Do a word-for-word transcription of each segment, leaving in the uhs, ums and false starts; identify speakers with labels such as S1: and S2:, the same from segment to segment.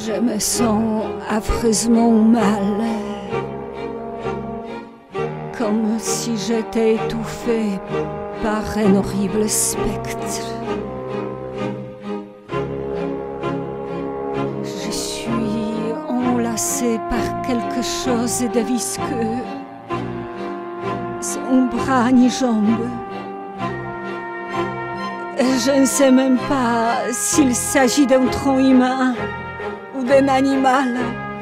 S1: Je me sens affreusement mal, comme si j'étais étouffée par un horrible spectre. Je suis enlacée par quelque chose de visqueux, sans bras ni jambes. Je ne sais même pas s'il s'agit d'un tronc humain ou d'un animal.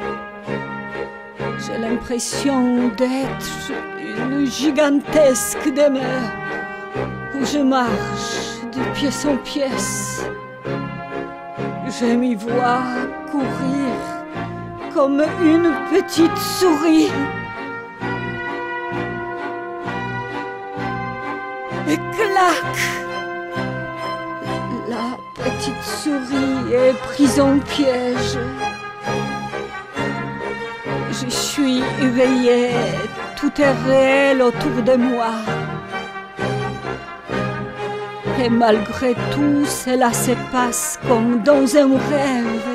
S1: J'ai l'impression d'être une gigantesque demeure où je marche de pièce en pièce. Je m'y vois courir comme une petite souris. Et clac! La petite souris est prise en piège. Je suis éveillée, tout est réel autour de moi. Et malgré tout, cela se passe comme dans un rêve.